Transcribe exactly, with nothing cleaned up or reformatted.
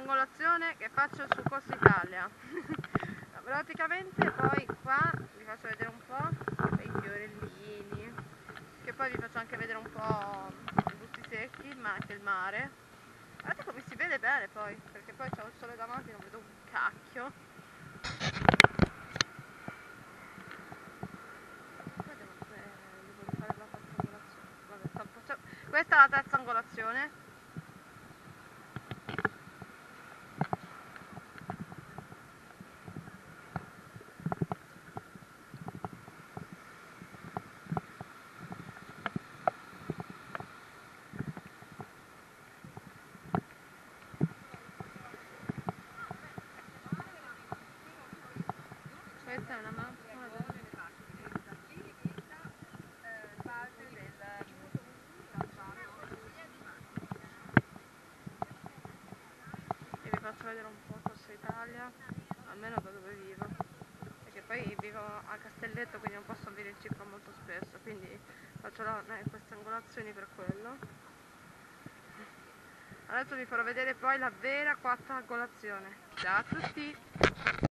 angolazione che faccio su Corsa Italia. Praticamente poi qua vi faccio vedere un po' i fiorellini, che poi vi faccio anche vedere un po' i busti secchi, ma anche il mare. Guardate come si vede bene poi, perché poi c'ho il sole davanti, non vedo un cacchio. Poi devo, eh, devo rifare la terza angolazione. Vabbè, sta- faccio- questa è la terza angolazione. Questa è una mappa del... e vi faccio vedere un po' Corsa Italia, almeno da dove vivo, perché poi vivo a Castelletto, quindi non posso venirci qua molto spesso, quindi faccio la, eh, queste angolazioni per quello. Adesso vi farò vedere poi la vera quarta angolazione. Ciao a tutti!